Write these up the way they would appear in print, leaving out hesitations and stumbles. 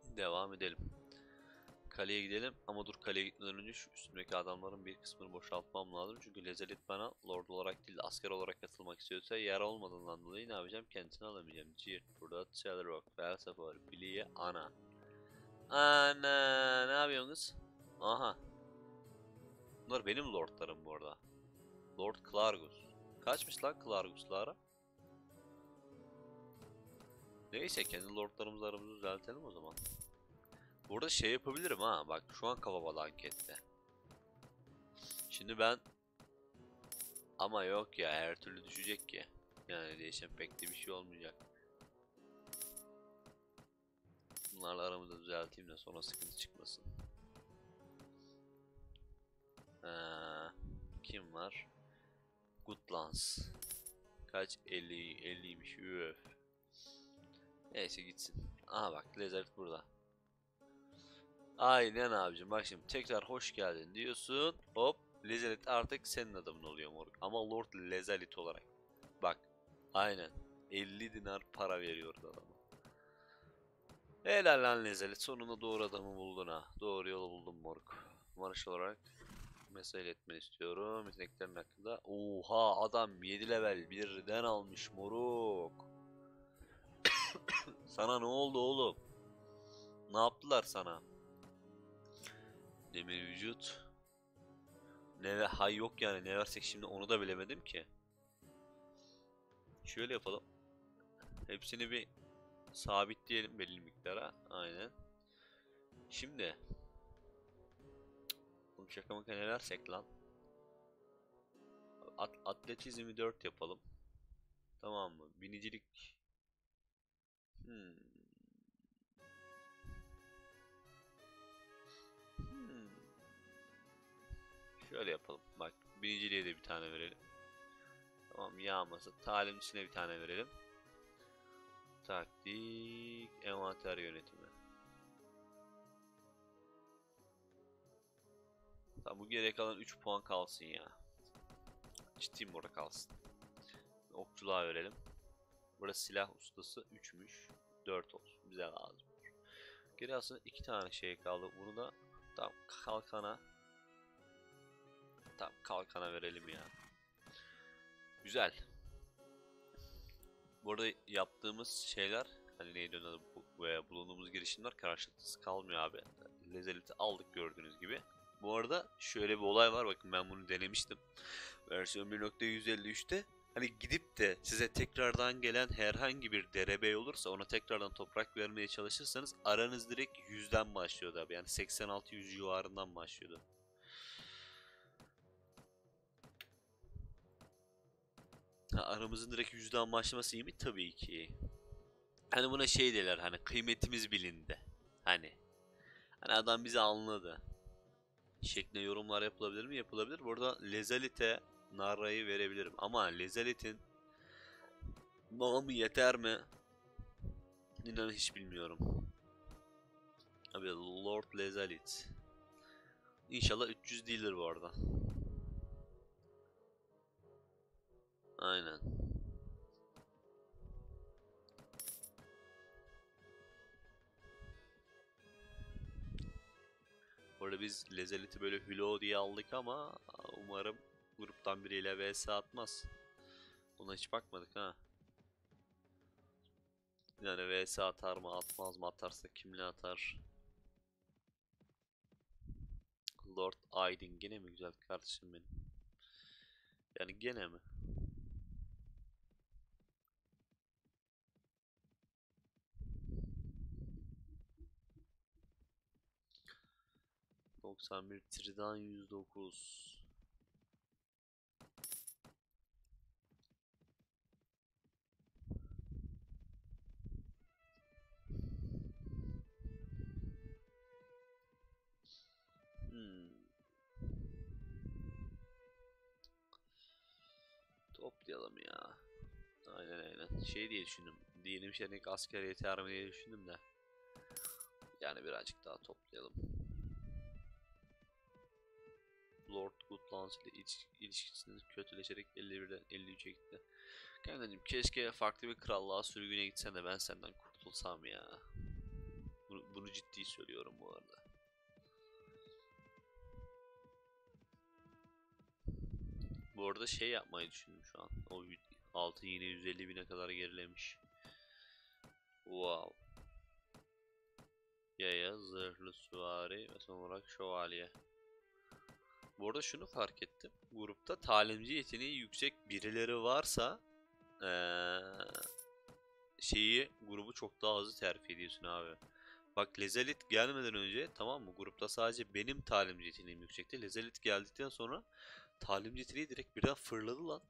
Devam edelim. Kaleye gidelim ama dur, kaleye gitmeden önce şu üstümdeki adamların bir kısmını boşaltmam lazım. Çünkü Lezelit bana lord olarak değil de asker olarak katılmak istiyorsa yer olmadığından dolayı ne yapacağım? Kendisini alamayacağım. Cirt, burada Rock, felsefe var, biliye, ana. Ana, ne yapıyorsunuz? Aha. Bunlar benim lordlarım bu arada. Lord Klargus. Kaçmış lan Klargus'lara? Neyse, kendi lordlarımızla aramızı düzeltelim o zaman. Burada şey yapabilirim ha, bak şu an kafabalı ankette. Şimdi ben, ama yok ya, her türlü düşecek ki. Yani değişen pek de bir şey olmayacak. Bunlarla aramızı düzelteyim de sonra sıkıntı çıkmasın. Ha, kim var? Goodlands. Kaç? 50, 50'ymiş. Üf. Neyse gitsin. Aha bak, Lezard burada. Aynen abicim, bak şimdi tekrar hoş geldin diyorsun. Hop, Lezalit artık senin adamın oluyor moruk. Ama Lord Lezalit olarak. Bak, aynen 50 dinar para veriyor adama. Helal lan Lezalit, sonunda doğru adamı buldun ha. Doğru yolu buldun moruk. Marş olarak mesaj etmeni istiyorum. Yeteneklerin hakkında. Oha, adam 7 level birden almış moruk. Sana ne oldu oğlum? Ne yaptılar sana? Demir vücut. Ne hay yok yani, ne versek şimdi onu da bilemedim ki. Şöyle yapalım. Hepsini bir sabitleyelim belli miktara. Aynen. Şimdi bu şaka maka ne versek lan? Atletizmi 4 yapalım. Tamam mı? Binicilik. Hmm. Hmm. Şöyle yapalım. Bak, biniciliğe de bir tane verelim. Tamam, yağması. Talimcisine bir tane verelim. Taktik, envanter yönetimi. Tamam, bu geriye kalan 3 puan kalsın ya. Ciddiyim, burada kalsın. Okçuluğa verelim. Burası silah ustası 3'müş. 4 olsun. Bize lazım. Geri aslında 2 tane şey kaldı. Bunu da tam kalkana. Tam kalkana verelim ya. Güzel. Burada yaptığımız şeyler, hani neydi onun adı, veya bulunduğumuz girişimler karşılıksız kalmıyor abi. Lezzet'i aldık gördüğünüz gibi. Bu arada şöyle bir olay var, bakın ben bunu denemiştim. Versiyon 1.153'te hani gidip de size tekrardan gelen herhangi bir derebey olursa ona tekrardan toprak vermeye çalışırsanız aranız direkt 100'den başlıyordu abi. Yani 86-100 civarından başlıyordu. Ha, aramızın direkt 100'den başlaması iyi mi? Tabii ki. Hani buna şey derler, hani kıymetimiz bilindi. Hani adam bizi anladı. Şeklinde yorumlar yapılabilir mi? Yapılabilir. Burada Lezalite Narra'yı verebilirim. Ama Lezalit'in namı yeter mi? İnanın hiç bilmiyorum. Abi Lord Lezalit. İnşallah 300 değildir bu arada. Aynen. Burada biz Lezalit'i böyle Hülo diye aldık ama umarım gruptan biriyle vs atmaz. Buna hiç bakmadık ha. Yani vs atar mı atmaz mı, atarsa kimle atar? Lord Aydin gene mi güzel kardeşim benim? Yani gene mi? 91 Tridan 109. Hmm. Toplayalım ya. Aynen. Şey diye düşündüm. Diyelim şeylik asker yeter mi diye düşündüm de. Yani birazcık daha toplayalım. Lord Goodlands ile ilişkisiniz kötüleşerek 51'den 53'e gitti. Kankacım, keşke farklı bir krallığa sürgüne gitsen de ben senden kurtulsam ya. Bunu ciddi söylüyorum bu arada. Bu arada şey yapmayı düşündüm şu an. O altın yine 150 bine kadar gerilemiş. Wow. Yaya, zırhlı süvari ve son olarak şövalye. Bu arada şunu fark ettim. Grupta talimci yeteneği yüksek birileri varsa grubu çok daha hızlı terfi ediyorsun abi. Bak Lezelit gelmeden önce tamam mı? Grupta sadece benim talimci yeteneğim yüksekti. Lezelit geldikten sonra talimci yeteneği direkt birden fırladı lan.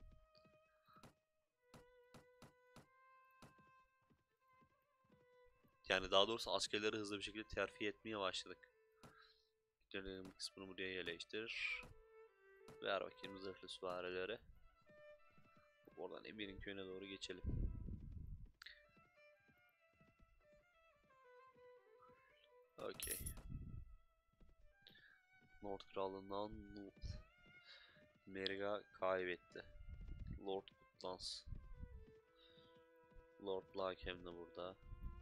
Yani daha doğrusu askerleri hızlı bir şekilde terfi etmeye başladık. Gelelim kısmını buraya yerleştir. Ver bakayım zırhlı süvarilere. Oradan Emir'in köyüne doğru geçelim. Okey. Nord Krallığından Merga kaybetti. Lord Gutlands. Lord Lakem de burada.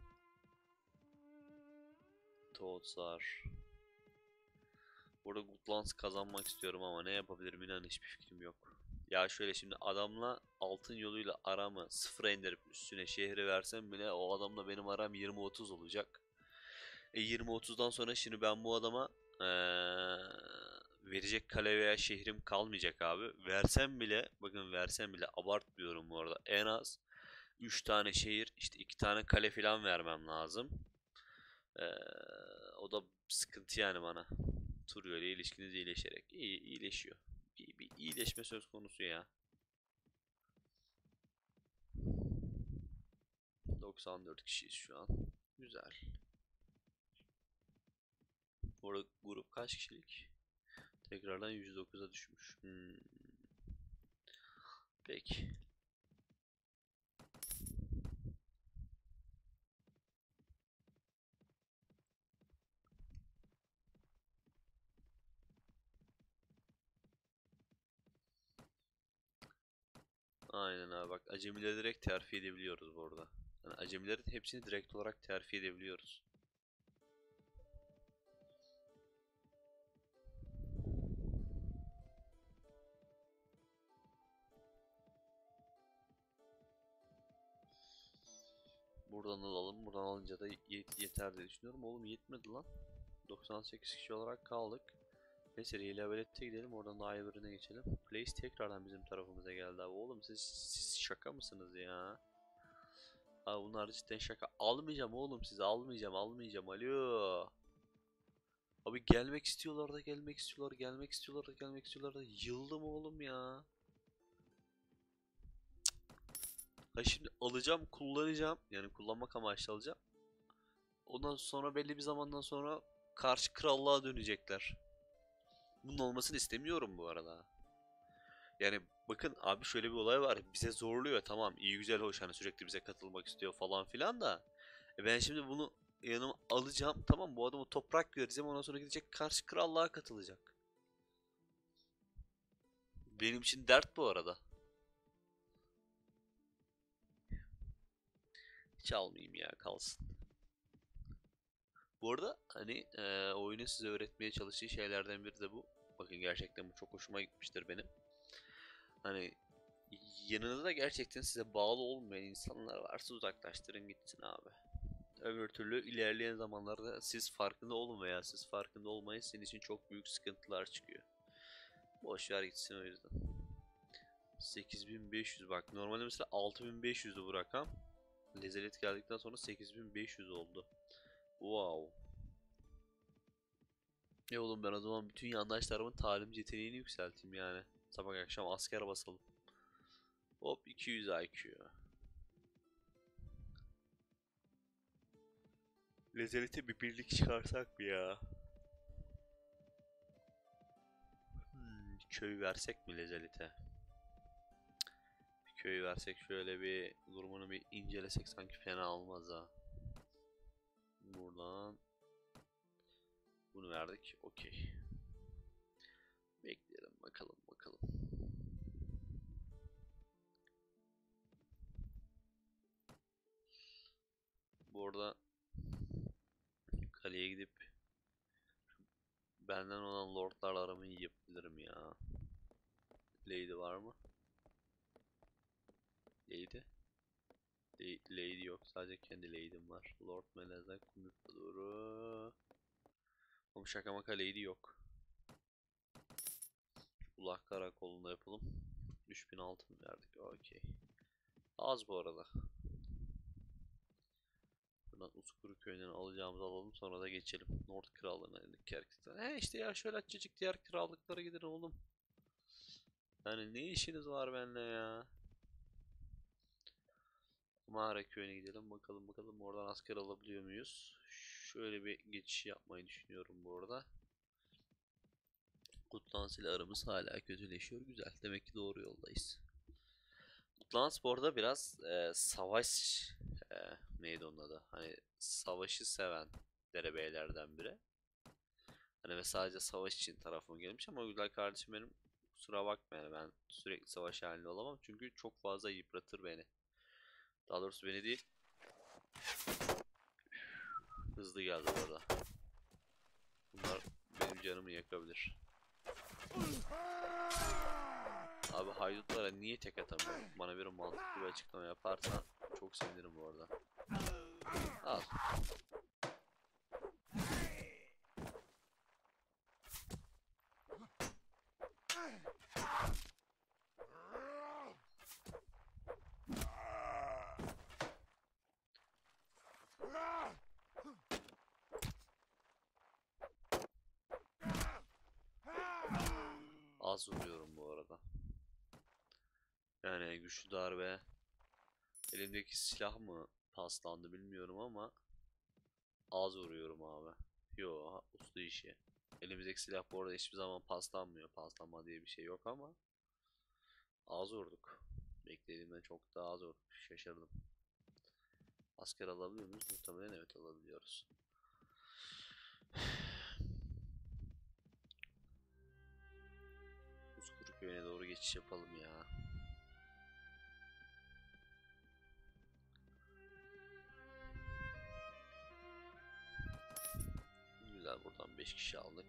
Toadsar. Burada Gutlands kazanmak istiyorum ama ne yapabilirim inan hiçbir fikrim yok. Ya şöyle şimdi adamla altın yoluyla aramı sıfıra indirip üstüne şehri versem bile o adamla benim aram 20-30 olacak. 20-30'dan sonra şimdi ben bu adama verecek kale veya şehrim kalmayacak abi. Versem bile bakın versem bile abartmıyorum bu arada. En az 3 tane şehir işte 2 tane kale falan vermem lazım. Eee, O da sıkıntı yani bana. Turuyor ile ilişkiniz iyileşerek. İyileşiyor. Bir iyileşme söz konusu ya. 94 kişiyiz şu an. Güzel. Burada grup kaç kişilik? Tekrardan 109'a düşmüş. Peki. Aynen abi bak acemileri direkt terfi edebiliyoruz bu arada. Yani acemilerin hepsini direkt olarak terfi edebiliyoruz. Buradan alalım. Buradan alınca da yeter diye düşünüyorum. Oğlum yetmedi lan. 98 kişi olarak kaldık. Neyse Relabellet'e gidelim. Oradan daha iyi birine geçelim. Place tekrardan bizim tarafımıza geldi abi. Oğlum siz şaka mısınız ya? Abi bunlar cidden şaka. Almayacağım oğlum sizi almayacağım almayacağım. Alo. Abi gelmek istiyorlar da gelmek istiyorlar. Gelmek istiyorlar da gelmek istiyorlar da. Yıldım oğlum ya. Ha şimdi alacağım kullanacağım. Yani kullanmak amaçlı alacağım. Ondan sonra belli bir zamandan sonra karşı krallığa dönecekler. Bunun olmasını istemiyorum bu arada. Yani bakın abi şöyle bir olay var. Bize zorluyor tamam iyi güzel hoş hani sürekli bize katılmak istiyor falan filan da. Ben şimdi bunu yanıma alacağım tamam bu adamı toprak vereceğim ondan sonra gidecek karşı krallığa katılacak. Benim için dert bu arada. Hiç almayayım ya kalsın. Bu arada hani oyunu size öğretmeye çalıştığı şeylerden biri de bu. Bakın gerçekten bu çok hoşuma gitmiştir benim. Hani yanınızda gerçekten size bağlı olmayan insanlar varsa uzaklaştırın gitsin abi. Öbür türlü ilerleyen zamanlarda siz farkında olun veya siz farkında olmayın senin için çok büyük sıkıntılar çıkıyor. Boş ver gitsin o yüzden. 8500 bak normalde mesela 6500'dü bu rakam. Lezelet geldikten sonra 8500 oldu. Wow. Oğlum ben o zaman bütün yandaşlarımın talim yeteneğini yükselteyim yani. Sabah akşam asker basalım. Hop 200 IQ. Lezelete bir birlik çıkarsak mı ya? Köy versek mi Lezelete? Bir köy versek şöyle bir durumunu bir incelesek sanki fena olmaz ha. Buradan bunu verdik. Okey. Bekleyelim bakalım bakalım. Bu arada gidip benden olan lordlarla aramı iyi yapabilirim ya. Lady var mı? Lady? Lady yok. Sadece kendi lady'm var. Lord Melez'den Kumyuk'a doğru. Ama şaka maka lady yok. Ulak karakolunda yapalım. 3000 altın verdik. Okey. Az bu arada. Buradan Uskuru köyünden alacağımızı alalım. Sonra da geçelim. Nord krallığına indik Kerkistan. İşte ya şöyle açıcık diğer krallıklara gidin oğlum. Yani ne işiniz var benimle ya? Mağara köyüne gidelim. Bakalım oradan asker alabiliyor muyuz? Şöyle bir geçiş yapmayı düşünüyorum bu arada. Kutlans ile aramız hala kötüleşiyor. Güzel. Demek ki doğru yoldayız. Kutlans bu arada biraz savaş e, neydi onun adı? Hani savaşı seven derebeylerden biri. Hani ve sadece savaş için tarafıma gelmiş ama güzel kardeşim benim, kusura bakma yani ben sürekli savaş halinde olamam çünkü çok fazla yıpratır beni. Daha doğrusu beni değil. Hızlı geldi bu arada. Bunlar benim canımı yakabilir. Abi haydutlara niye tek atamıyorum? Bana bir mantıklı bir açıklama yaparsan çok sevinirim bu arada. Al. Az vuruyorum bu arada. Yani güçlü darbe. Elimdeki silah mı paslandı bilmiyorum ama az vuruyorum abi. Yo, usta işi. Elimizdeki silah bu arada hiçbir zaman paslanmıyor. Paslanma diye bir şey yok ama az vurduk. Beklediğimden çok daha az vurduk. Şaşırdım. Asker alabiliyor muyuz? Muhtemelen evet alabiliyoruz. Uzkuru köyüne doğru geçiş yapalım ya. Güzel, buradan 5 kişi aldık.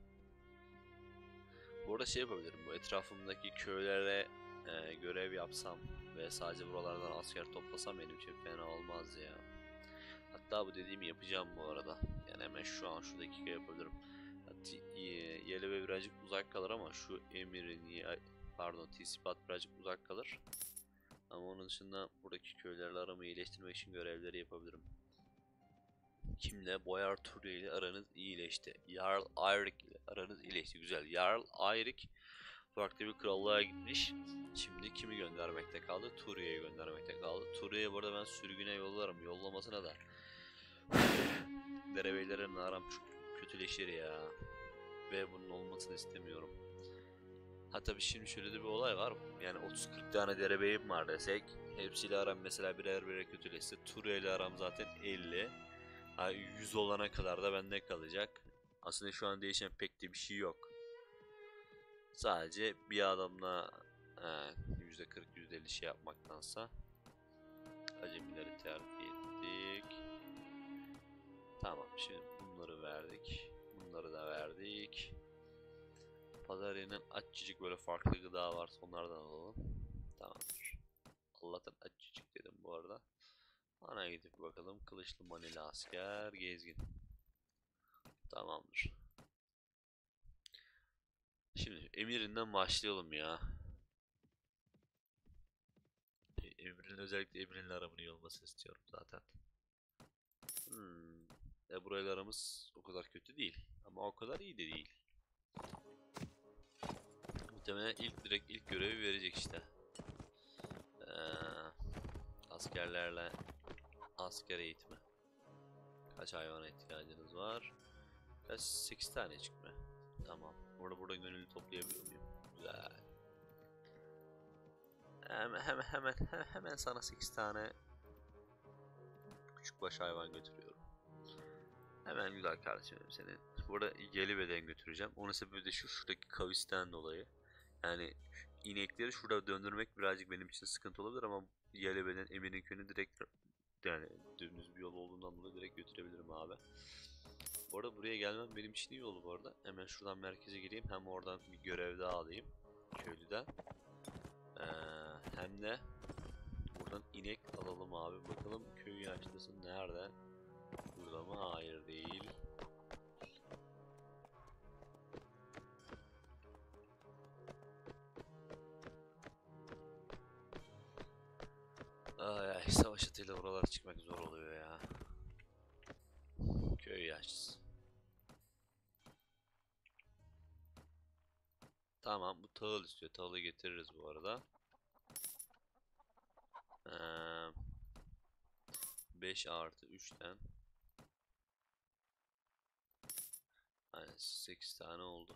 Bu arada şey yapabilirim, bu etrafımdaki köylere görev yapsam ve sadece buralardan asker toplasam benim için fena olmaz ya. Hatta bu dediğimi yapacağım bu arada. Yani hemen şu an şu dakika yapabilirim. Yelebe birazcık uzak kalır ama şu emirin pardon Tisipat birazcık uzak kalır. Ama onun dışında buradaki köylerle aramı iyileştirmek için görevleri yapabilirim. Kimle? Boyar Turya ile aranız iyileşti. Jarl Eirik ile aranız iyileşti. Güzel. Jarl Eirik farklı bir krallığa gitmiş. Şimdi kimi göndermekte kaldı? Turya'yı göndermekte kaldı. Turya'yı burada ben sürgüne yollarım. Yollamasına da derebeylerin aram çok kötüleşir ya. Ve bunun olmasını istemiyorum. Ha tabii şimdi şöyle de bir olay var. Yani 30-40 tane derebeyim var desek. Hepsiyle aram mesela birer kötüleşse. Turya ile aram zaten 50. Ha, 100 olana kadar da bende kalacak. Aslında şu an değişen pek de bir şey yok. Sadece bir adamla %40 %50 şey yapmaktansa acemileri terfi ettik. Tamam, şimdi bunları verdik. Bunları da verdik. Pazar yerinden açıcık böyle farklı gıda varsa onlardan alalım. Tamamdır. Allah'tan açıcık dedim bu arada. Ana gidip bakalım. Kılıçlı manili asker gezgin. Tamamdır. Şimdi emirinden başlayalım ya. Emrin, özellikle Emrin'le aramın iyi olmasını istiyorum zaten. Burayla aramız o kadar kötü değil. Ama o kadar iyi de değil. Muhtemelen direkt ilk görevi verecek işte. Ee, askerlerle asker eğitimi. Kaç hayvana ihtiyacınız var? 8 tane çıkma. Tamam. Burada gönüllü toplayabiliyor muyum? Güzel. Hemen sana 8 tane küçük baş hayvan götürüyorum. Hemen güzel kardeşim senin. Burada yeli beden götüreceğim. Onun sebebi de şuradaki kavisten dolayı. Yani inekleri şurada döndürmek birazcık benim için sıkıntı olabilir ama yeli beden Emir'in köyüne direkt, yani dümdüz bir yol olduğundan dolayı direkt götürebilirim abi. Bu arada buraya gelmem benim için iyi oldu bu arada. Hemen şuradan merkeze gireyim. Hem oradan bir görev daha alayım. Köylüden. Ee, hem de buradan inek alalım abi. Bakalım köy yaşlısı nerede? Burada mı? Hayır değil. Ay, savaş atıyla oralara çıkmak zor oluyor ya. Köy yaşlısı. Tamam, bu tahıl istiyor. Tahılı getiririz bu arada. Ee, 5 artı 3'ten. Yani 8 tane oldu.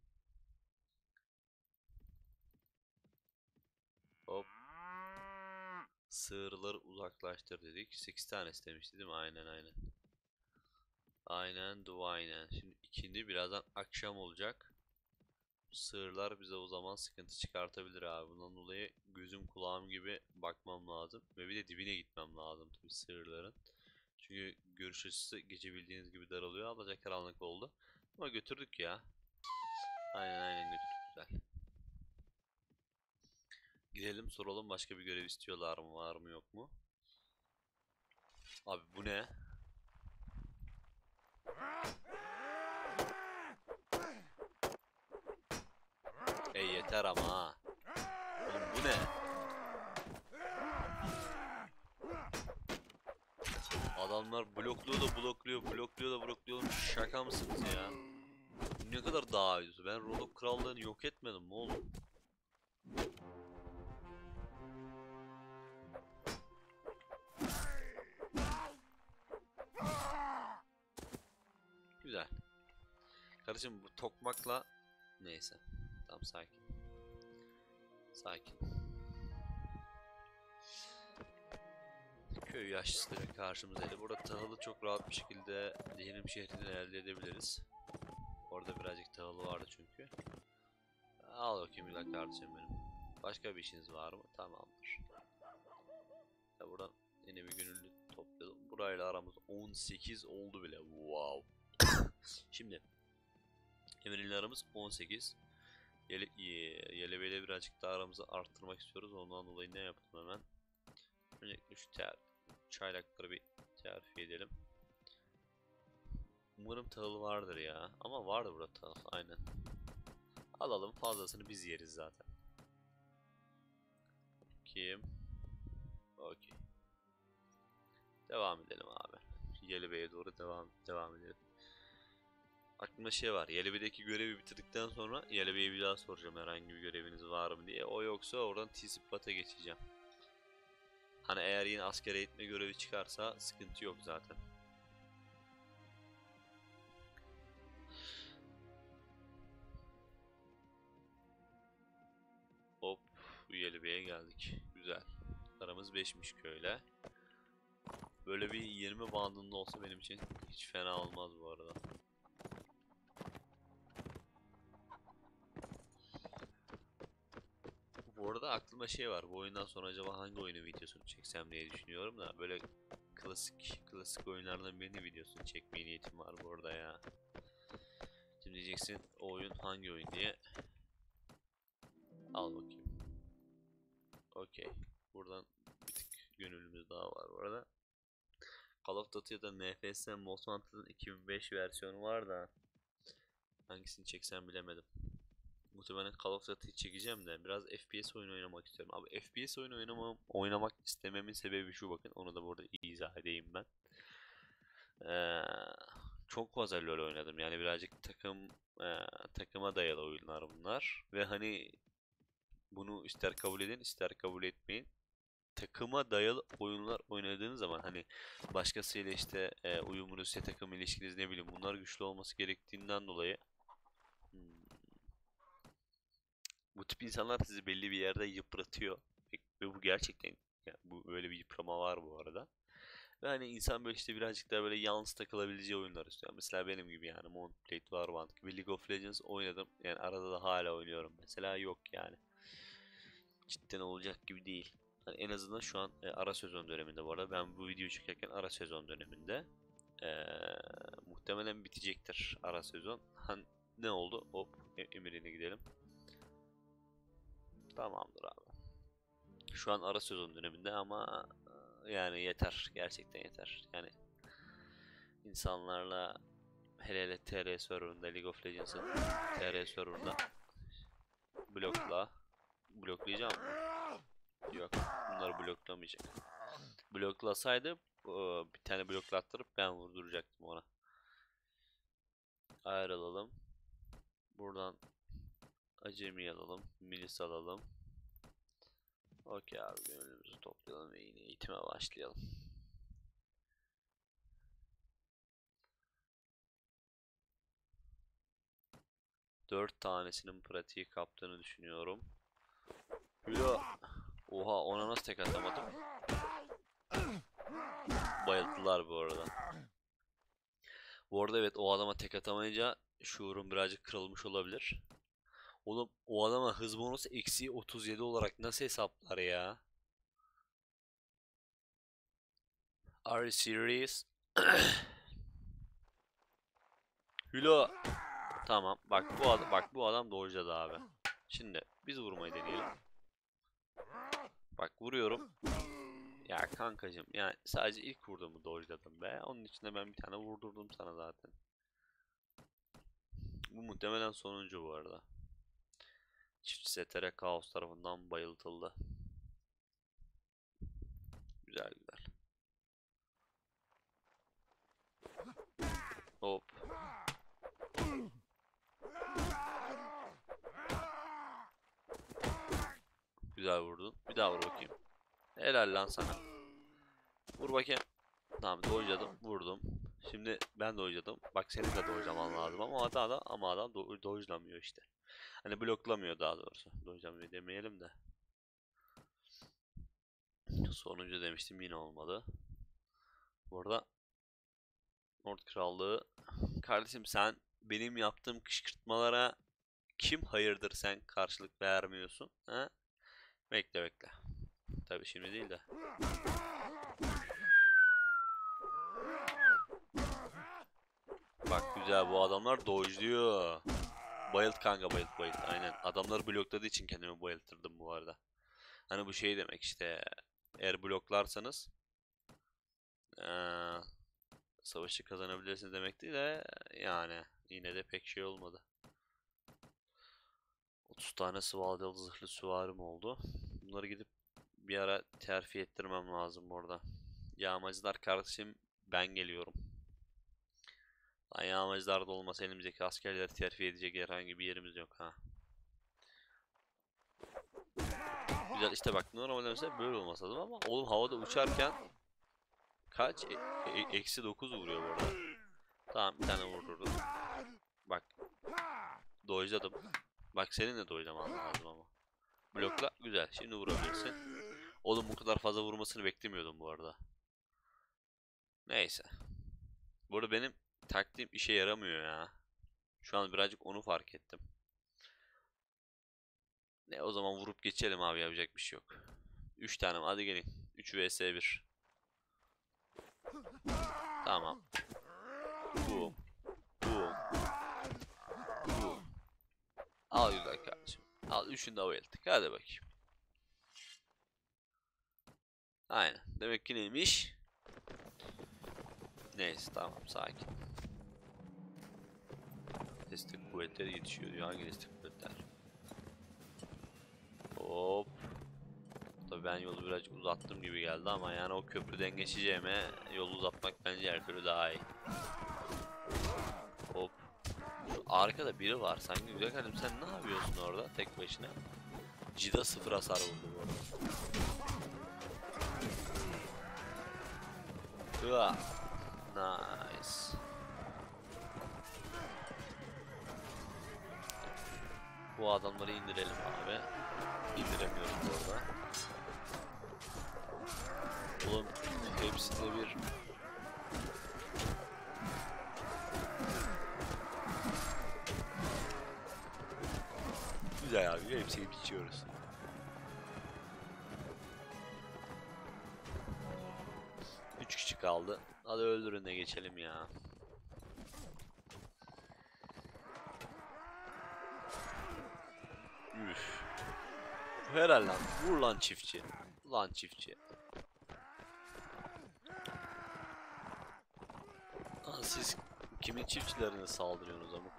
Hop. Sığırları uzaklaştır dedik. 8 tane istemişti değil mi? Aynen aynen. Aynen aynen. Şimdi ikindi birazdan akşam olacak. Sığırlar bize o zaman sıkıntı çıkartabilir abi. Bundan dolayı gözüm kulağım gibi bakmam lazım. Ve bir de dibine gitmem lazım tabii sığırların. Çünkü görüş açısı gece bildiğiniz gibi daralıyor. Alacakaranlık oldu. Ama götürdük ya. Aynen aynen götürdük, güzel. Gidelim soralım başka bir görev istiyorlar mı, var mı yok mu? Abi bu ne? Yeter ama ha. Oğlum bu ne? Adamlar blokluyor da blokluyor, blokluyor da blokluyor. Oğlum şaka mısınız ya? Ne kadar daha iyisi? Ben Rodok krallığını yok etmedim mi oğlum? Güzel. Kardeşim bu tokmakla neyse. Tamam sakin. Sakin. Köy yaşlıları karşımızdaydı. Burada tahılı çok rahat bir şekilde Diyelim şehrinden elde edebiliriz. Orada birazcık tahılı vardı çünkü. Al bakayım güzel kardeşim benim. Başka bir işiniz var mı? Tamamdır. Ya buradan yine bir gönüllü topladım. Burayla aramız 18 oldu bile. Wow. Şimdi emirlilerimiz 18. Yelebeyle birazcık daha aramızı arttırmak istiyoruz. Ondan dolayı ne yapalım hemen? Öncelikle şu çaylakları bir terfi edelim. Umarım tahıl vardır ya. Ama vardı burada tahıl. Aynen. Alalım, fazlasını biz yeriz zaten. Kim? Okey. Devam edelim abi. Yelebe'ye doğru devam edelim. Aklımda şey var. Yelebe'deki görevi bitirdikten sonra Yelebe'ye bir daha soracağım herhangi bir göreviniz var mı diye. O yoksa oradan Tisipat'a geçeceğim. Hani eğer yine askere eğitme görevi çıkarsa sıkıntı yok zaten. Hop, Yelebe'ye geldik. Güzel. Aramız 5'miş köyle. Böyle bir 20 bandında olsa benim için hiç fena olmaz bu arada. Bu arada aklıma şey var. Bu oyundan sonra acaba hangi oyunun videosunu çeksem diye düşünüyorum da böyle klasik oyunlardan birinin videosunu çekmeye niyetim var bu arada ya. Şimdi diyeceksin o oyun hangi oyun diye. Al bakayım. Okey. Buradan bir tık gönüllümüz daha var bu arada. Call of Duty ya da NFS Most Wanted'ın 2005 versiyonu var da hangisini çeksem bilemedim. Muhtemelen Call of Duty'yi çekeceğim de biraz FPS oyunu oynamak istiyorum. Abi FPS oyunu oynamak istememin sebebi şu, bakın onu da burada izah edeyim ben. Ee, çok fazla LoL oynadım. Yani birazcık takıma dayalı oyunlar bunlar. Ve hani bunu ister kabul edin ister kabul etmeyin. Takıma dayalı oyunlar oynadığınız zaman hani başkasıyla işte uyumunuz, işte takım ilişkiniz, ne bileyim, bunlar güçlü olması gerektiğinden dolayı hmm, bu tip insanlar sizi belli bir yerde yıpratıyor. Ve bu gerçekten, yani bu böyle bir yıprama var bu arada. Ve hani insan böyle işte birazcık daha böyle yalnız takılabileceği oyunlar istiyor. Mesela benim gibi, yani Moonblade Warband gibi League of Legends oynadım. Yani arada da hala oynuyorum. Mesela yok yani. Cidden olacak gibi değil. Hani en azından şu an ara sezon döneminde bu arada. Ben bu videoyu çekerken ara sezon döneminde. Ee, muhtemelen bitecektir ara sezon. Ne oldu? Hop emirine gidelim. Tamamdır abi. Şu an ara sezon döneminde ama yani yeter. Gerçekten yeter. Yani insanlarla hele hele TR serverında, League of Legends'ın TR serverında bloklayacağım mı? Yok. Bunları bloklamayacak. Bloklasaydı bir tane bloklattırıp ben vurduracaktım ona. Ayrılalım. Buradan acemi alalım. Milis alalım. Okey abi, gönlümüzü toplayalım ve yine eğitime başlayalım. Dört tanesinin pratiği kaptığını düşünüyorum. Hülo. Oha, ona nasıl tek atamadım? Bayıldılar bu arada. Bu arada evet, o adama tek atamayınca şuurum birazcık kırılmış olabilir. Oğlum o adama hız bonusu eksi 37 olarak nasıl hesaplar ya? Are you serious? Hülo. Tamam. Bak bu adam dojladı abi. Şimdi biz vurmayı deneyelim. Bak vuruyorum. Ya kankacım, yani sadece ilk vurduğumu dojladım be. Onun için de ben bir tane vurdurdum sana zaten. Bu muhtemelen sonuncu bu arada. Çift STR Kaos tarafından bayıltıldı. Güzel güzel. Hop. Güzel vurdun. Bir daha vur bakayım. Helal lan sana. Vur bakayım. Tamam, dojladım, vurdum. Şimdi ben dojladım. Bak senin de dojlaman lazım ama adam dojlamıyor işte. Hani bloklamıyor daha doğrusu. Dojlamıyor demeyelim de. Sonuncu demiştim, yine olmadı. Bu arada Nord Krallığı. Kardeşim, sen benim yaptığım kışkırtmalara kim hayırdır sen karşılık vermiyorsun? Ha? Bekle bekle. Tabii şimdi değil de. Bak güzel, bu adamlar dojluyor. Bayılt kanka, bayılt. Aynen. Adamları blokladığı için kendimi bayıltırdım bu arada. Hani bu şey demek işte. Eğer bloklarsanız eee, savaşı kazanabilirsiniz demek değil de yani yine de pek şey olmadı. 30 tane sıvadyalı zırhlı süvarim oldu. Bunları gidip bir ara terfi ettirmem lazım orada. Yağmacılar kardeşim, ben geliyorum. Lan yağmacılar da olmasa elimizdeki askerleri terfi edecek herhangi bir yerimiz yok ha. Güzel işte, bak normalde mesela böyle olmasa lazım ama oğlum havada uçarken kaç? Eksi 9 vuruyor bu arada. Tamam, bir tane vurdurdum. Bak dojladım. Bak senin de dojlaman lazım ama. Blokla, güzel, şimdi vurabilirsin. Oğlum bu kadar fazla vurmasını beklemiyordum bu arada. Neyse. Bu arada benim taktiğim işe yaramıyor ya. Şu an birazcık onu fark ettim. Ne, o zaman vurup geçelim abi, yapacak bir şey yok. 3 tane mi? Hadi gelin. 3 vs 1. Tamam. Boom. Boom. Boom. Al güzel kardeşim. Al, üçünü de bayılttık. Hadi bakayım. Aynen. Demek ki neymiş? Neyse tamam, sakin. Destek kuvvetleri yetişiyor diyor. Hangi destek kuvvetler? Hop. Tabii ben yolu birazcık uzattım gibi geldi ama yani o köprüden geçeceğime yolu uzatmak bence her türlü daha iyi. Hop. Şu arkada biri var. Sanki güzel kardeşim, sen ne yapıyorsun orada tek başına? Cida 0 hasar vurdu bu arada. Hıa. Nice. Bu adamları indirelim abi. İndiremiyoruz bu arada. Oğlum hepsinde bir güzel abi, hepsini biçiyoruz. Üç kişi kaldı. Hadi öldürün de geçelim ya. Helal lan. Vur lan çiftçi. Lan çiftçi. Lan siz kimin çiftçilerine saldırıyorsunuz amık?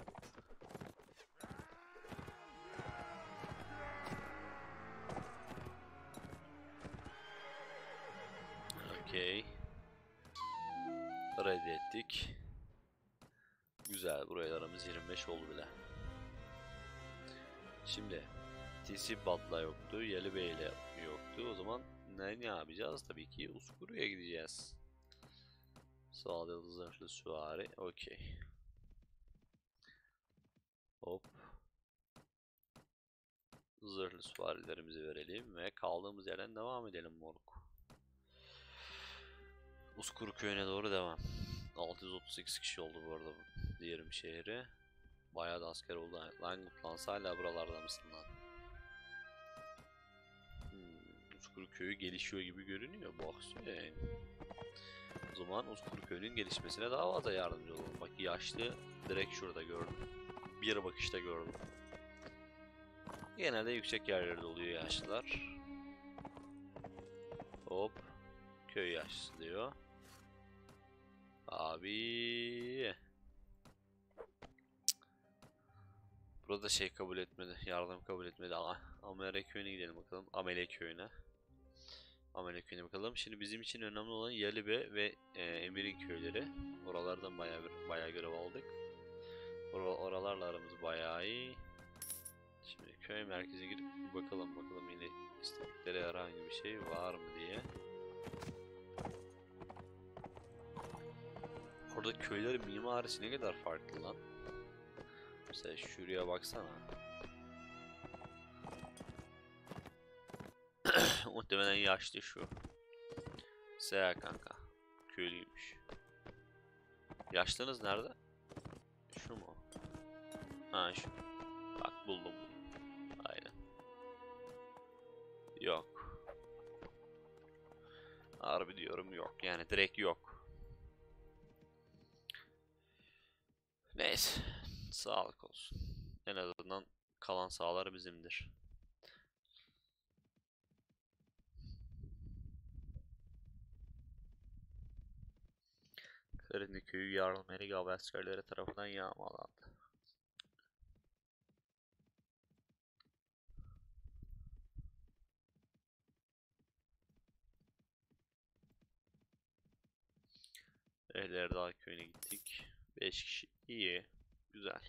Okey. Ready ettik. Güzel. Buraya aramız 25 oldu bile. Şimdi TC Bat'la yoktu. Yeli Bey ile yoktu. O zaman ne yapacağız? Tabii ki Uskuru'ya gideceğiz. Sağlıklı zırhlı süvari. Okey. Hop. Zırhlı süvarilerimizi verelim ve kaldığımız yerden devam edelim moruk. Uskuru köyüne doğru devam. 638 kişi oldu bu arada diğerim şehri. Bayağı da asker oldu. Langwood Lance hala buralarda mısın lan? Uskuru köyü gelişiyor gibi görünüyor. Baksana. O zaman Uskuru köyünün gelişmesine daha fazla yardımcı olalım. Bak yaşlı direkt şurada gördüm. Bir bakışta gördüm. Genelde yüksek yerlerde oluyor yaşlılar. Hop. Köy yaşlısı diyor. Abi. Burada şey kabul etmedi. Yardım kabul etmedi. Amele köyüne gidelim bakalım. Amele köyüne. Amele köyüne bakalım. Şimdi bizim için önemli olan Yelibe ve Emir'in köyleri. Oralardan bayağı görev aldık. Oralarla aramız bayağı iyi. Şimdi köy merkezine girip bir bakalım yine istedikleri herhangi bir şey var mı diye. Orada köylerin mimarisi ne kadar farklı lan. Mesela şuraya baksana. Muhtemelen yaşlı şu. Seha kanka. Köylüymüş. Yaşlınız nerede? Şu mu? Ha şu. Bak buldum. Aynen. Yok. Harbi diyorum yok. Yani direkt yok. Neyse. Sağlık olsun. En azından kalan sahalar bizimdir. Karınlı köyü Jarl Merigal askerleri tarafından yağmalandı. Ehlerdağ köyüne gittik. 5 kişi. İyi. Güzel.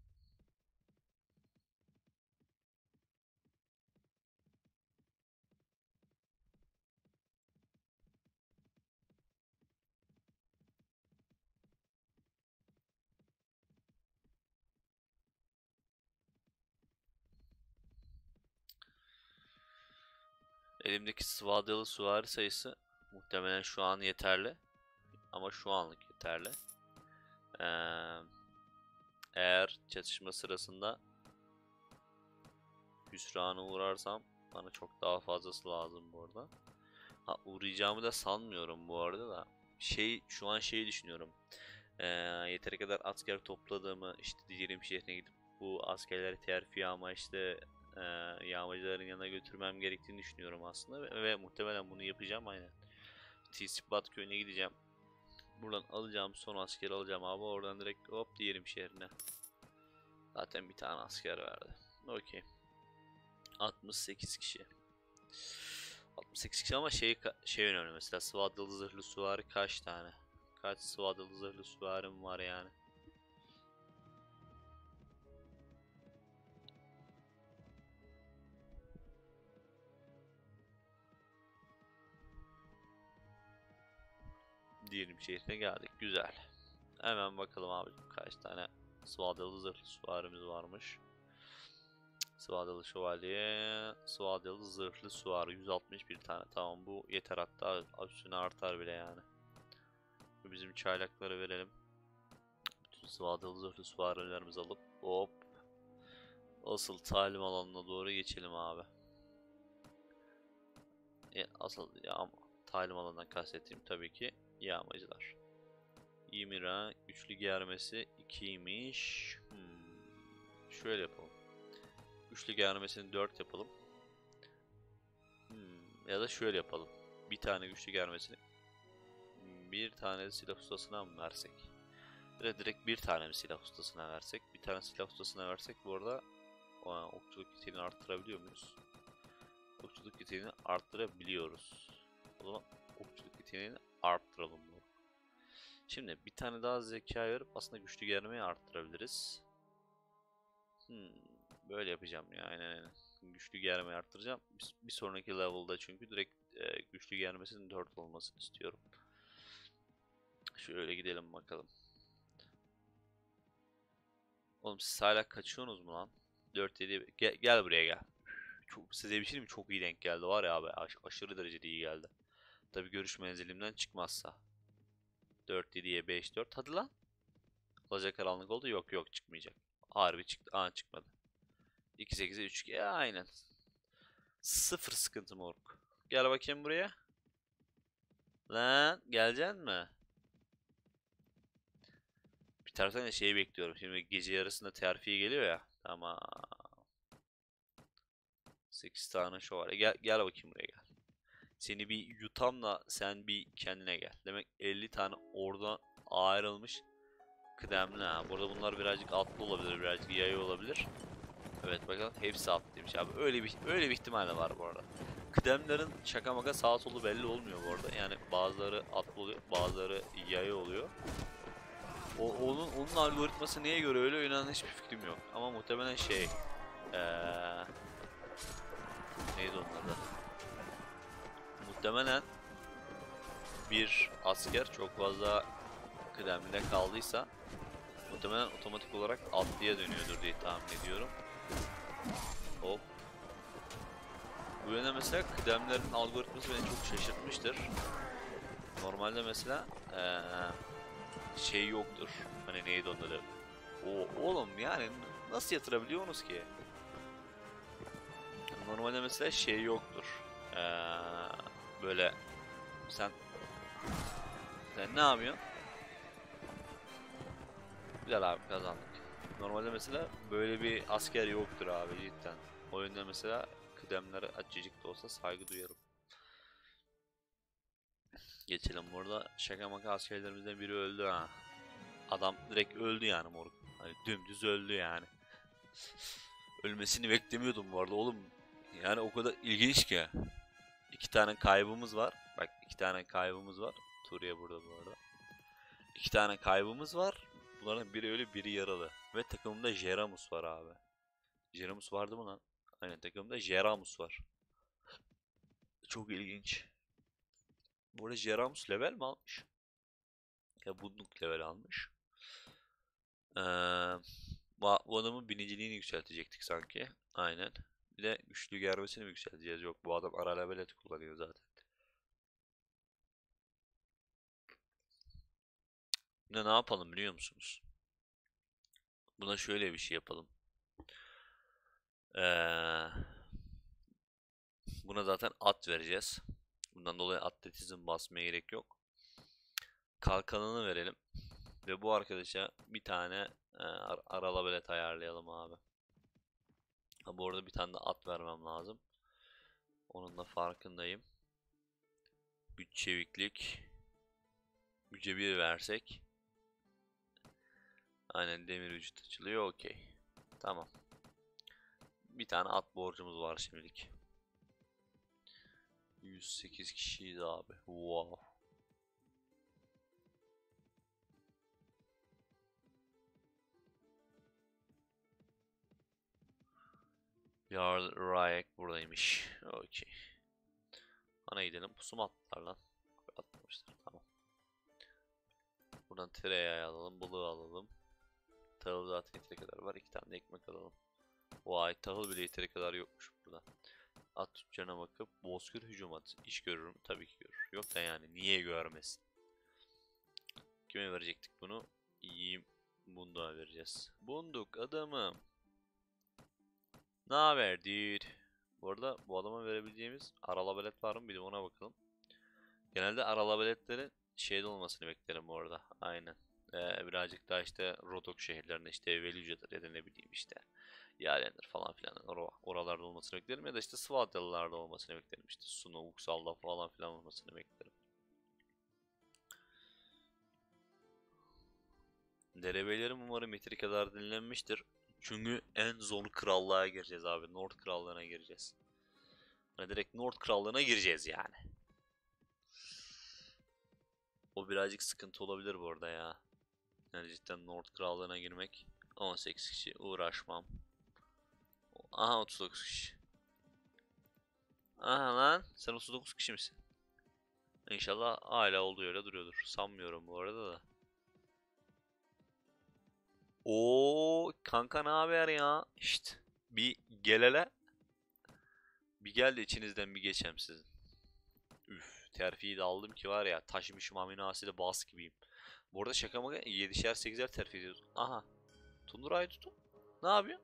Elimdeki Svadalı süvari sayısı muhtemelen şu an yeterli. Ama şu anlık yeterli. Ee, Eğer çatışma sırasında hüsrana uğrarsam bana çok daha fazlası lazım bu arada. Ha, uğrayacağımı da sanmıyorum bu arada da. Şu an şeyi düşünüyorum. Yeteri kadar asker topladığımı işte diyelim şehrine gidip bu askerleri terfi amaçlı yağmacıların yanına götürmem gerektiğini düşünüyorum aslında ve muhtemelen bunu yapacağım aynen. Tisbat köyüne gideceğim. Buradan alacağım son askeri alacağım abi oradan direkt hop diyelim şehrine. Zaten bir tane asker verdi. Okey. 68 kişi. 68 kişi ama şey önemli mesela Svadalı zırhlı süvari kaç tane? Kaç Svadalı zırhlı süvarim var yani? Diyelim şehrine geldik. Güzel. Hemen bakalım abi kaç tane Svadalı zırhlı süvarimiz varmış. Svadalı şövalye, Svadalı zırhlı süvari 161 tane. Tamam bu yeter hatta üstüne artar bile yani. Bizim çaylakları verelim. Bütün Svadalı zırhlı süvarilerimizi alıp hop asıl talim alanına doğru geçelim abi. Asıl ya talim alanından kastettiğim tabii ki yağmacılar. Ymira güçlü germesi 2'ymiş. Şöyle yapalım. Güçlü germesini 4 yapalım. Ya da şöyle yapalım. Bir tane güçlü germesini bir tane de silah ustasına mı versek? Direkt bir tane mi silah ustasına versek? Bir tane silah ustasına versek bu arada okçuluk yeteneğini arttırabiliyor muyuz? Okçuluk yeteneğini arttırabiliyoruz. O zaman okçuluk yeteneğini arttıralım bu. Şimdi bir tane daha zeka verip aslında güçlü germeyi arttırabiliriz. Böyle yapacağım ya, aynen. Güçlü germeyi arttıracağım. Bir sonraki level'da çünkü direkt güçlü germesinin 4 olmasını istiyorum. Şöyle gidelim bakalım. Oğlum siz hala kaçıyorsunuz mu lan? 4-7 gel buraya gel. Çok, size bir şey diyeyim mi? Çok iyi denk geldi var ya abi. Aşırı derecede iyi geldi. Tabi görüş menzilimden çıkmazsa. 4-7'ye 5-4. Hadi lan. Olacak karanlık oldu. Yok yok çıkmayacak. Harbi çıktı. Aa çıkmadı. 2-8'e 3. Ya aynen. Sıfır sıkıntı moruk. Gel bakayım buraya. Lan geleceksin mi? Bir taraftan da şeyi bekliyorum. Şimdi gece yarısında terfiye geliyor ya. Tamam. 8 tane şu var. Gel bakayım buraya gel. Seni bir yutamla sen bir kendine gel. Demek 50 tane oradan ayrılmış kıdemli ha. Burada bunlar birazcık atlı olabilir, birazcık yayı olabilir. Evet bakalım hepsi atlıymış abi. Öyle bir ihtimal de var bu arada. Kıdemlerin şaka maka sağ solu belli olmuyor bu arada. Yani bazıları atlı oluyor, bazıları yayı oluyor. Onun algoritması neye göre öyle inan hiçbir fikrim yok. Ama muhtemelen neydi onun adı? Muhtemelen bir asker çok fazla kıdeminde kaldıysa muhtemelen otomatik olarak atlıya dönüyordur diye tahmin ediyorum. Hop. Bu yöne mesela kıdemlerin algoritması beni çok şaşırtmıştır. Normalde mesela şey yoktur. Hani neydi onları? Oğlum yani nasıl yatırabiliyorsunuz ki? Normalde mesela şey yoktur. Böyle sen sen ne yapıyorsun? Güzel abi kazandık. Normalde mesela böyle bir asker yoktur abi cidden. O yönden mesela kıdemlere acıcık da olsa saygı duyarım. Geçelim burada. Şaka maka askerlerimizden biri öldü ha. Adam direkt öldü yani moruk. Hani dümdüz öldü yani. Ölmesini beklemiyordum bu arada oğlum. Yani o kadar ilginç ki. İki tane kaybımız var. Bak iki tane kaybımız var. Turiye burada bu arada. İki tane kaybımız var. Bunların biri ölü biri yaralı. Ve takımda Jeramus var abi. Jeramus vardı mı lan? Aynen takımda Jeramus var. Çok ilginç. Bu arada Jeramus level mi almış? Ya Bunduk level almış. Ee, bu adamın biniciliğini yükseltecektik sanki. Aynen. Bir de güçlü germesini mi yükselteceğiz? Yok bu adam ara level kullanıyor zaten. Yine ne yapalım biliyor musunuz? Buna şöyle bir şey yapalım. Ee, buna zaten at vereceğiz. Bundan dolayı atletizm basmaya gerek yok. Kalkanını verelim. Ve bu arkadaşa bir tane aralabelet ayarlayalım abi. Ha, bu arada bir tane de at vermem lazım. Onun da farkındayım. Güç çeviklik. Güce bir versek. Aynen demir vücut açılıyor. Okey. Tamam. Bir tane at borcumuz var şimdilik. 108 kişiydi abi. Wow. Jarl Raek buradaymış. Okey. Ana gidelim. Pusu mu attılar lan? Atmamışlar. Tamam. Buradan tereyağı alalım. Balığı alalım. Tahıl zaten yeteri kadar var. İki tane de ekmek alalım. Vay tahıl bile yeteri kadar yokmuş burada. At tüccarına bakıp bozkır hücum at. İş görürüm. Tabii ki görür. Yok da yani niye görmesin? Kime verecektik bunu? İyiyim. Bunduk'a vereceğiz. Bunduk adamım. Ne haber dude? Bu arada bu adama verebileceğimiz aralabelet var mı? Bir de ona bakalım. Genelde aralabeletlerin şeyde olmasını beklerim bu arada. Aynen. Birazcık daha işte Rodok şehirlerinde işte Veluca'dır ya da ne bileyim işte. Yarendir falan filan. Oralarda olmasını beklerim ya da işte Svatyalılarda olmasını beklerim. İşte Suna, Uksal'da falan filan olmasını beklerim. Derebeylerim umarım yeteri kadar dinlenmiştir. Çünkü en zor krallığa gireceğiz abi. Nord krallığına gireceğiz. Hani direkt Nord krallığına gireceğiz yani. O birazcık sıkıntı olabilir bu arada ya. Yani cidden Nord krallığına girmek. 18 kişi uğraşmam. Aha 39 kişi. Aha lan sen 39 kişi misin? İnşallah hala olduğu öyle duruyordur. Sanmıyorum bu arada da. Oo kanka ne haber ya? İşte bir gel hele. Bir gel de içinizden bir geçem sizin. Üf terfiyi de aldım ki var ya taşımışım amino asidi bas gibiyim. Bu arada şaka maka 7'şer 8'er terfi ediyoruz. Aha. Tundura'yı tutun. Ne yapıyorsun?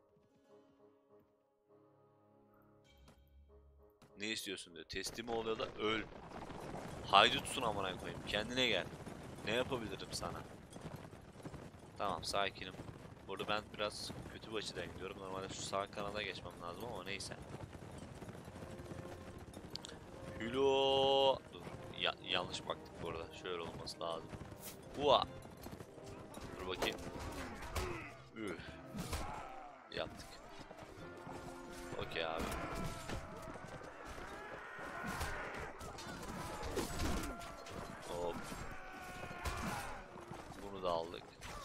Ne istiyorsun diyor. Teslim ol ya da öl. Haydi tutun amına koyayım. Kendine gel. Ne yapabilirim sana? Tamam sakinim. Burada ben biraz kötü bir açıdan gidiyorum. Normalde şu sağ kanada geçmem lazım ama neyse. Hülo. Dur. Yanlış baktık bu arada. Şöyle olması lazım. Hua. Dur bakayım. Üf. Yaptık. Okey abi. Hop. Bunu da aldık.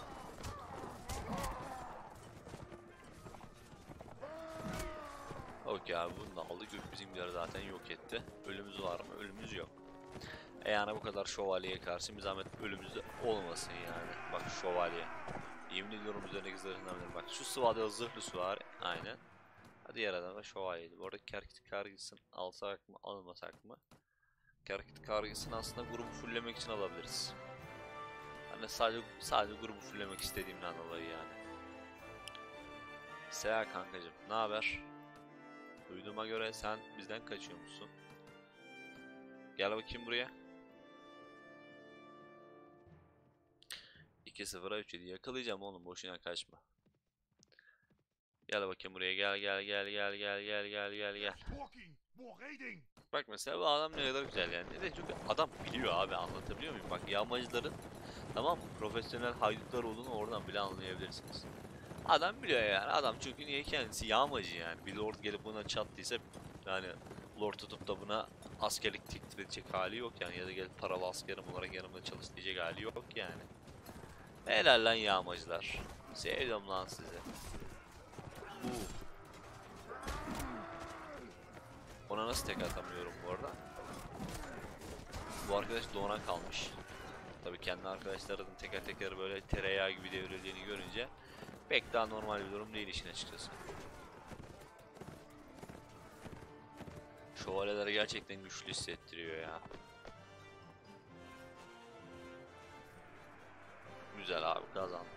Okey abi bunu da aldık. Bizimkileri zaten yok etti. Ölümümüz var mı? Ölümümüz yok. Yani bu kadar şövalyeye karşı bir zahmet ölümümüz de olmasın yani. Bak şövalye. Yemin ediyorum üzerindeki zırhından bilir. Bak şu sıvada zırhlısı var. Aynen. Hadi diğer adam da şövalyeydi. Bu arada Kerkit kargısını alsak mı almasak mı? Kerkit kargısını aslında grubu fulllemek için alabiliriz. Hani sadece grubu fulllemek istediğimden dolayı yani. Seha kankacım ne haber? Duyduğuma göre sen bizden kaçıyormuşsun. Gel bakayım buraya. 2-0'a 3-7 yakalayacağım oğlum boşuna kaçma. Gel bakayım buraya gel. Bak mesela bu adam ne kadar güzel yani. Neden? Çünkü adam biliyor abi anlatabiliyor muyum? Bak yağmacıların tamam mı? Profesyonel haydutlar olduğunu oradan bile anlayabilirsiniz. Adam biliyor yani. Adam çünkü niye kendisi yağmacı yani. Bir lord gelip buna çattıysa yani lord tutup da buna askerlik teklif edecek hali yok yani. Ya da gelip paralı askerim olarak yanımda çalış diyecek hali yok yani. Helal lan yağmacılar. Sevdim lan sizi. Bu. Ona nasıl tek atamıyorum bu arada? Bu arkadaş doğuna kalmış. Tabii kendi arkadaşlarının teker teker böyle tereyağı gibi devrildiğini görünce pek daha normal bir durum değil işin açıkçası. Şövalyeler gerçekten güçlü hissettiriyor ya. Güzel abi kazandık.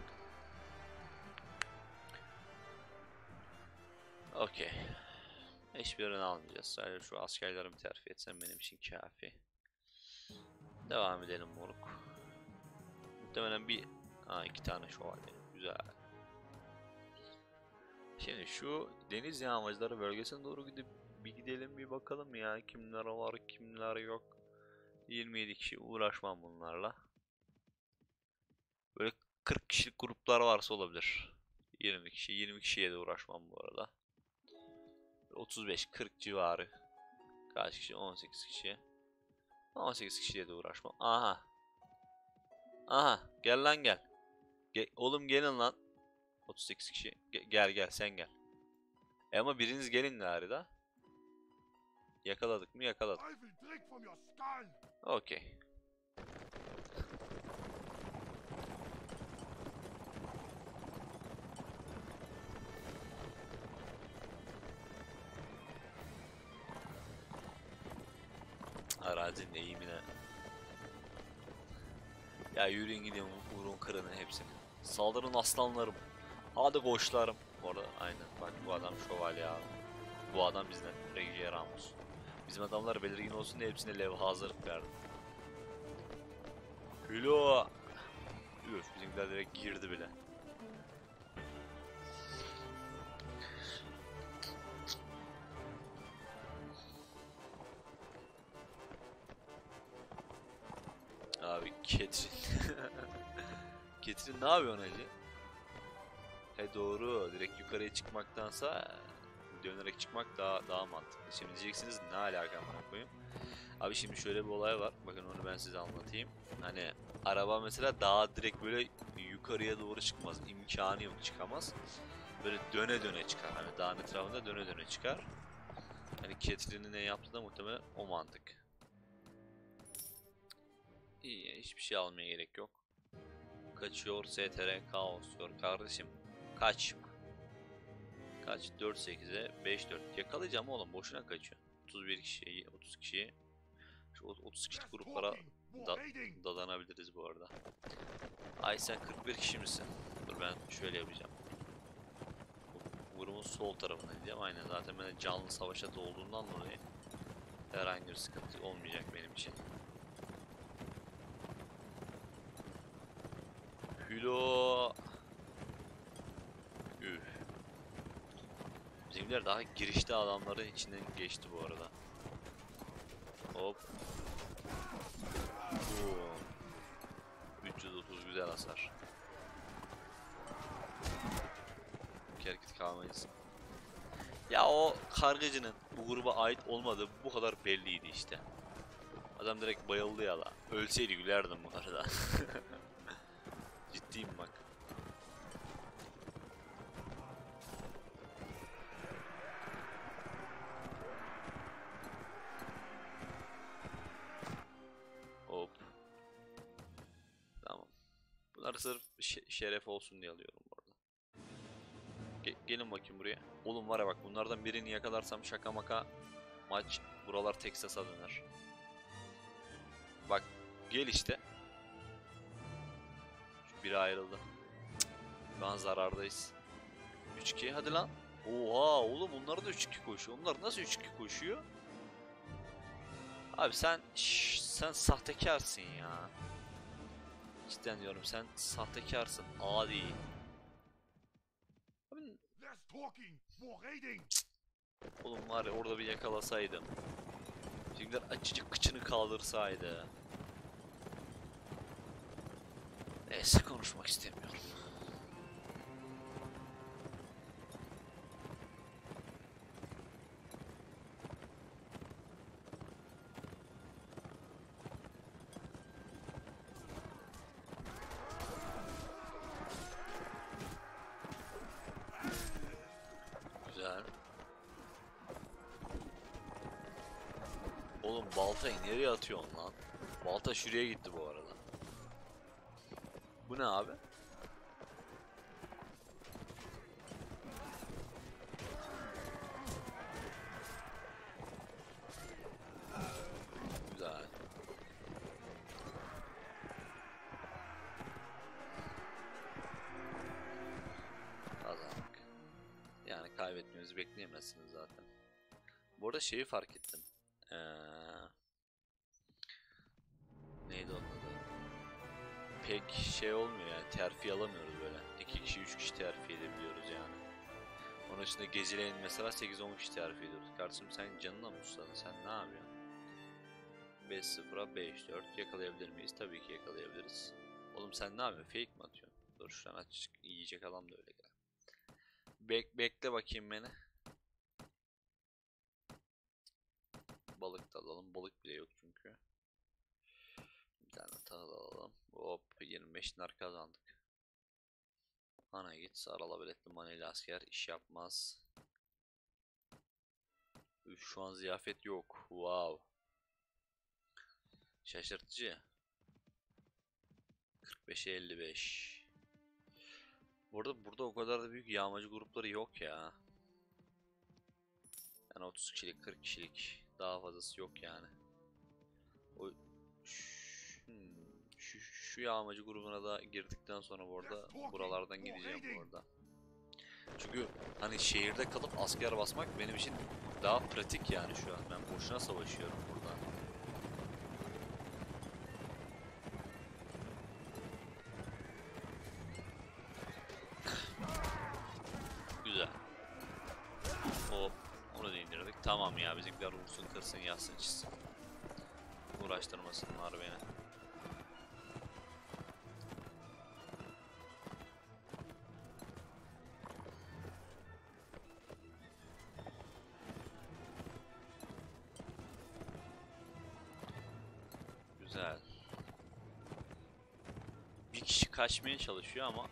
Okey. Hiçbirini almayacağız. Sadece şu askerlerimi terfi etsem benim için kafi. Devam edelim moruk. Muhtemelen iki tane şövalye. Güzel. Şimdi şu deniz yağmacıları bölgesine doğru gidip bir gidelim bir bakalım ya. Kimler var kimler yok. 27 kişi uğraşmam bunlarla. Böyle 40 kişilik gruplar varsa olabilir. 20 kişi 20 kişiye de uğraşmam bu arada. 35-40 civarı. Kaç kişi? 18 kişi. 18 kişiye de uğraşmam. Aha. Aha. Gel lan gel. Oğlum gelin lan. 38 kişi. Gel sen gel. Ama biriniz gelin gari da. Yakaladık mı? Yakaladık. Okey. Arazinin eğimine. Ya yürüyün gidin vurun kırın hepsini. Saldırın aslanlarım. Hadi koçlarım. Orada aynen. Bak bu adam şövalye abi. Bu adam bizden. Regia Ramos. Bizim adamlar belirgin olsun diye hepsine levha hazırlık verdim. Hülo. Üf bizimkiler direkt girdi bile. Ketrin. Ketrin ne yapıyorsun hacı? He doğru. Direkt yukarıya çıkmaktansa dönerek çıkmak daha mantıklı. Şimdi diyeceksiniz ne alaka amına koyayım? Abi şimdi şöyle bir olay var. Bakın onu ben size anlatayım. Hani araba mesela daha direkt böyle yukarıya doğru çıkmaz. İmkanı yok, çıkamaz. Böyle döne döne çıkar. Hani dağın etrafında döne döne çıkar. Hani Catherine'in ne yaptı da muhtemelen o mantık. İyi, hiçbir şey almaya gerek yok. Kaçıyor STR kaos diyor kardeşim. Kaçma. Kaç? 4-8'e 5-4. Yakalayacağım oğlum, boşuna kaçıyor. 31 kişiyi, 30 kişiyi. Şu 30 kişilik gruplara dadanabiliriz bu arada. Ay sen 41 kişi misin? Dur ben şöyle yapacağım. Grubun sol tarafına gideceğim. Aynen, zaten ben canlı savaş atı olduğundan dolayı herhangi bir sıkıntı olmayacak benim için. Hülo. Üf. Bizimkiler daha girişte adamların içinden geçti bu arada. Hop. 330 güzel hasar. Hareket kalmayız. Ya o kargacının bu gruba ait olmadığı bu kadar belliydi işte. Adam direkt bayıldı ya la. Ölseydi gülerdim bu arada. Ciddiyim bak. Hop. Tamam. Bunları sırf şeref olsun diye alıyorum bu arada. Gelin bakayım buraya. Oğlum var ya bak, bunlardan birini yakalarsam şaka maka maç buralar Texas'a döner. Bak gel işte. Şu biri ayrıldı. Şu an zarardayız. 3-2 hadi lan. Oha oğlum, bunlar da 3-2 koşuyor. Onlar nasıl 3-2 koşuyor? Abi sen sahtekarsın ya. Cidden diyorum, sen sahtekarsın. Adi. Abi, oğlum var ya, orada bir yakalasaydım. Bizimkiler açıcık kıçını kaldırsaydı. Neyse, konuşmak istemiyorum. Güzel. Oğlum baltayı nereye atıyorsun lan? Balta şuraya gitti bu arada. Bu ne abi? Güzel. Kazandık. Yani kaybetmemizi bekleyemezsiniz zaten. Bu arada şeyi fark ettim. Neydi onun adı? Pek şey olmuyor yani, terfi alamıyoruz böyle. 2 kişi 3 kişi terfi edebiliyoruz yani. Onun dışında gezileyin mesela 8-10 kişi terfi ediyoruz. Kardeşim sen canına mı susadın, sen ne yapıyorsun? 5-0'a 5-4 yakalayabilir miyiz? Tabii ki yakalayabiliriz. Oğlum sen ne yapıyorsun? Fake mi atıyorsun? Dur şu an açık yiyecek adam da öyle gel. Bekle bakayım beni. Balık da alalım. Balık bile yok çünkü. Bir tane tahıl alalım. Hop 25 nar kazandık. Ana git, sarala biletli maneli asker iş yapmaz. Üf, şu an ziyafet yok. Wow. Şaşırtıcı. 45'e 55. Burada o kadar da büyük yağmacı grupları yok ya. Yani 30 kişilik, 40 kişilik daha fazlası yok yani. O şu yağmacı grubuna da girdikten sonra bu arada buralardan gideceğim bu arada. Çünkü hani şehirde kalıp asker basmak benim için daha pratik yani şu an. Ben boşuna savaşıyorum burada. Güzel. Onu da indirdik. Tamam ya, bizimkiler vursun, kırsın, yazsın, çizsin. Uğraştırmasınlar beni. kaçmaya çalışıyor ama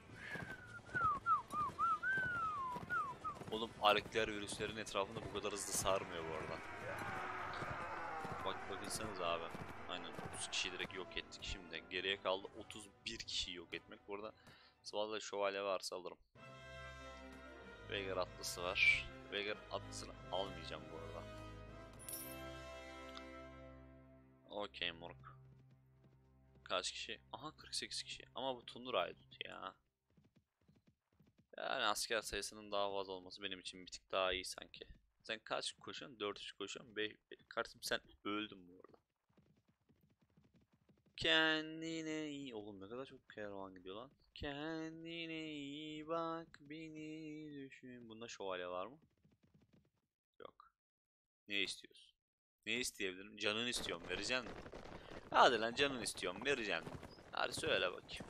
oğlum alkler virüslerin etrafında bu kadar hızlı sarmıyor bu arada. Bakınsanız abi. Aynen 30 kişi direkt yok ettik. Şimdi geriye kaldı 31 kişiyi yok etmek. Burada Sıvazla şövalye varsa alırım. Veigar atlısı var. Veigar atlısını almayacağım bu arada. Okey moruk. Kaç kişi? Aha 48 kişi. Ama bu Tundra tut ya. Yani asker sayısının daha fazla olması benim için bir tık daha iyi sanki. Sen kaç koşuyorsun? 4-3 koşuyorsun. Kardeşim sen öldün bu arada. Kendine iyi. Oğlum ne kadar çok kervan gidiyor lan. Kendine iyi bak beni düşün. Bunda şövalye var mı? Yok. Ne istiyorsun? Ne isteyebilirim? Canını istiyorum. Vereceksin mi? Hadi lan canını istiyorum. Vereceksin mi? Hadi söyle bakayım.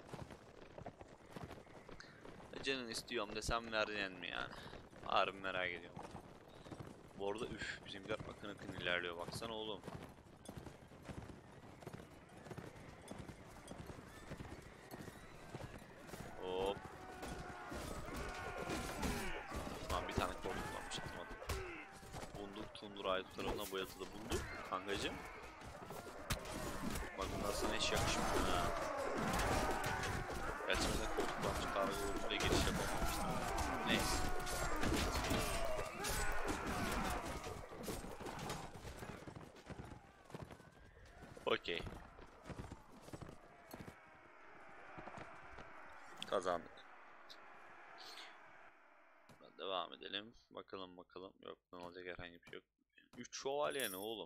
Canını istiyorum desem vereceksin mi yani? Harbi merak ediyorum. Bu arada üf bizimkiler akın akın ilerliyor baksana oğlum. Hop. Tamam bir tane kol kullanmış atamadım. Bunduk Tundra tarafından boyatıldı. Bunduk kankacım. Bak bunlar sana hiç yakışmıyor ha. Gerçi mesela koltuklanmış kargo uğruyla giriş yapamamıştım. Neyse. Okey. Kazandık. Devam edelim. Bakalım bakalım. Yok ne olacak herhangi bir şey yok. 3 şövalye ne oğlum?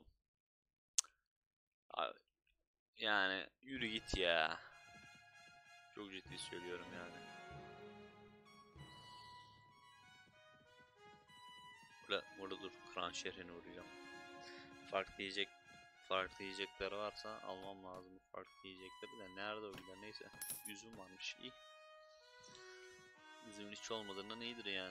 Abi, yani yürü git ya. Çok ciddi söylüyorum yani. Burada dur. Kran şehrine uğrayacağım. Farklı yiyecek farklı yiyecekler varsa almam lazım farklı yiyecekleri de. Nerede o gider? Neyse. Üzüm varmış. İyi. Üzümün hiç olmadığından iyidir yani.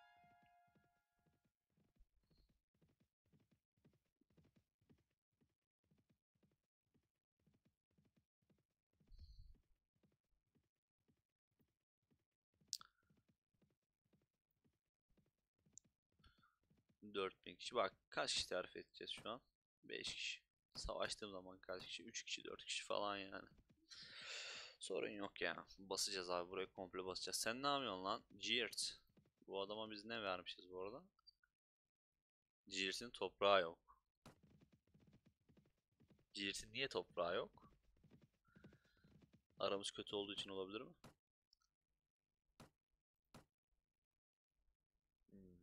Dört bin kişi. Bak kaç kişi tarif edeceğiz şu an? 5 kişi. Savaştığım zaman kaç kişi? 3 kişi, 4 kişi falan yani. Sorun yok ya. Basacağız abi. Burayı komple basacağız. Sen ne yapıyorsun lan? Geert. Bu adama biz ne vermişiz bu arada? Geert'in toprağı yok. Geert'in niye toprağı yok? Aramız kötü olduğu için olabilir mi? Hmm.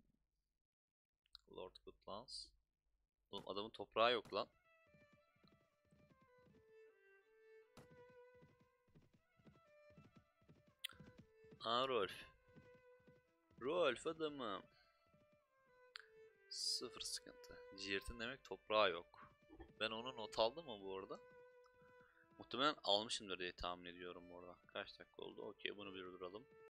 Lord Goodlands. Oğlum adamın toprağı yok lan. Aa Rolf. Rolf adamım. Sıfır sıkıntı. Geert'in demek toprağı yok. Ben onu not aldım mı bu arada? Muhtemelen almışımdır diye tahmin ediyorum bu arada. Kaç dakika oldu? Okey bunu bir durduralım.